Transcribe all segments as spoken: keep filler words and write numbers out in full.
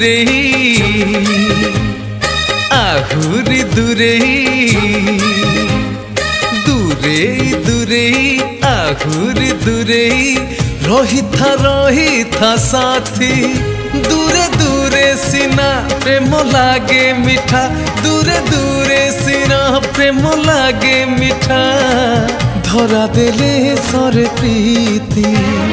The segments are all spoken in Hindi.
दूरे आहुरी दूरे दूरे दूरे आहुरी दूरे रही था रही था साथी दूरे दूरे सिना प्रेम लागे मिठा दूरे दूरे सिना प्रेम लागे मिठा धरा देले सरे प्रीति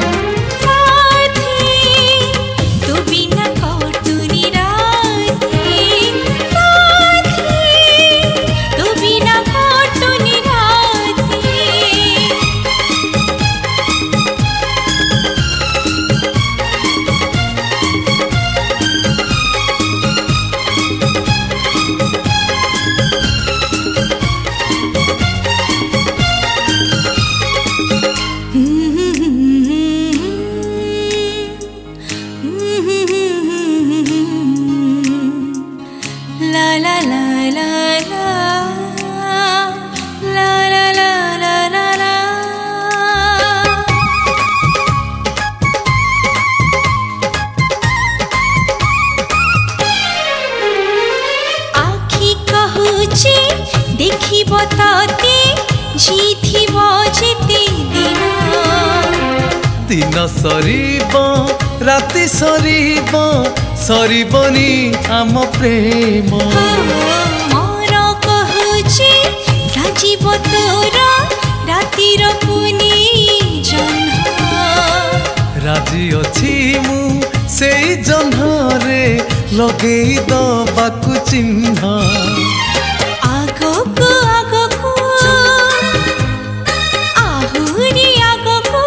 देखी बताते जीथी बजेते दिन दिन सरीब राति सरीब सरीबनी आम प्रेम मन कहूचे साजिब तोर रातिर पुनी जन्ह राजी अछि मु से जन्हरे लगेई दबाकु चिन्ह आगको आगको आहुरी आगको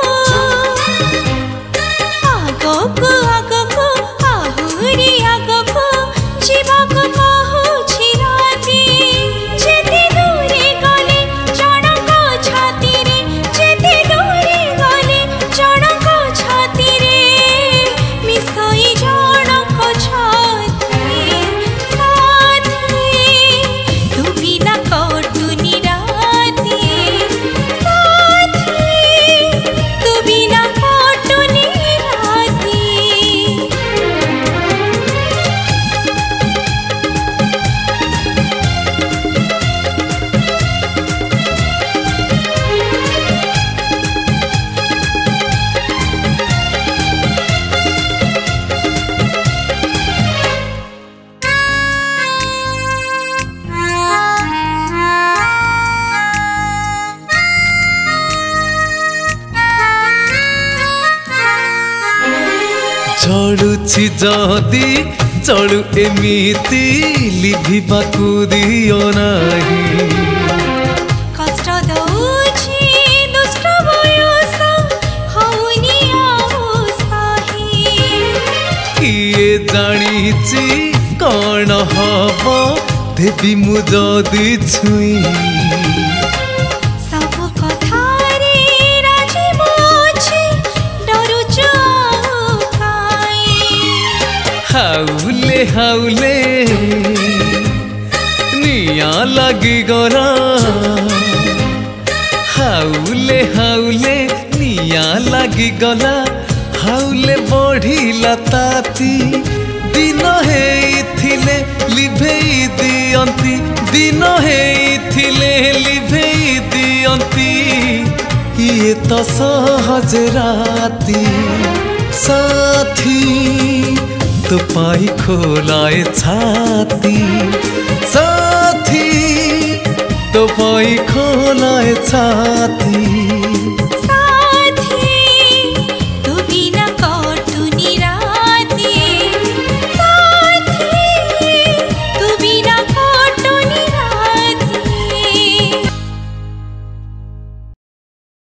आगको आगको आहुरी आगको जीवको कहूछि राती जेते दूरे गले जणक छाती रे जेते दूरे गले जणक छाती रे मिसई जणक छाती चढ़ुछि जदि चढ़ु एमिति लिभिबाकु दियो नाही कष्ट दउछि दुष्ट बयस हउनि आउ साही किए जानिछि कौन हब देवी मु जदि छुई हाउले हाउले निया लगी गला हाउले हाउले निया लगी गला हाउले बढ़िला ताती दिन हेइथिले लिभेई दियंती दिन हेइथिले लिभेई दियंती ये तो सहज राती साथी तो पाई खोलाए छाती साथी तो पाई खोलाए छाती।